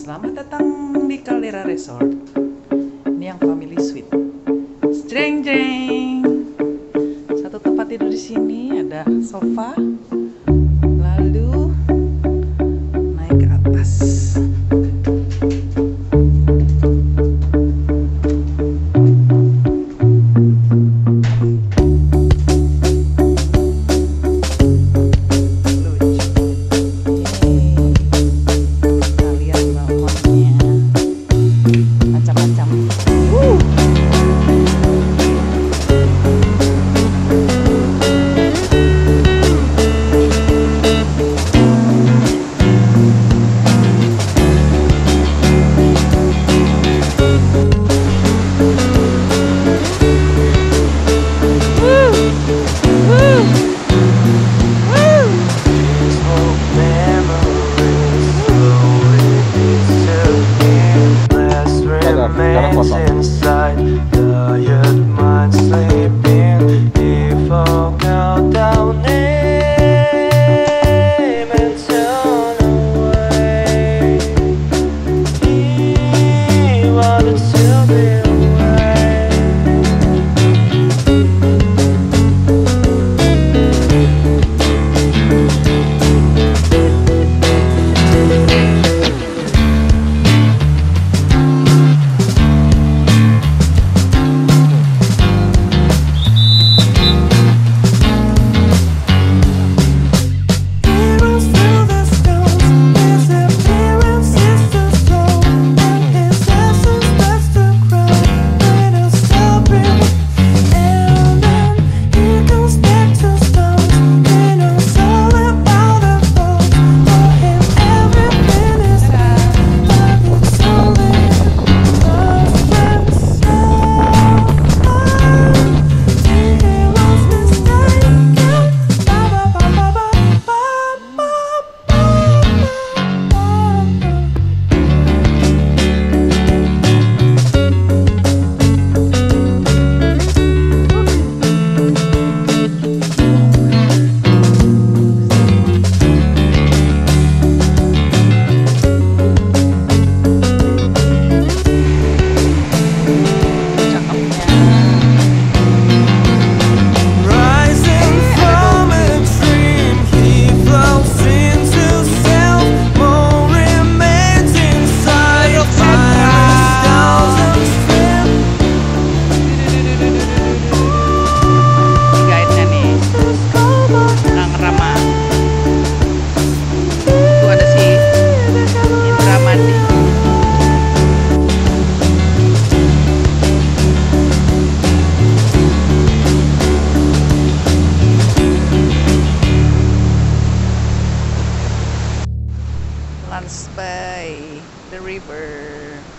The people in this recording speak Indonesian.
Selamat datang di Caldera Resort. Ini yang family suite. Jreng jreng. Satu tempat tidur di sini, ada sofa. Lalu naik ke atas. Inside, tired mind sleeping. He forgot our name and turned away. He wanted to be by the river.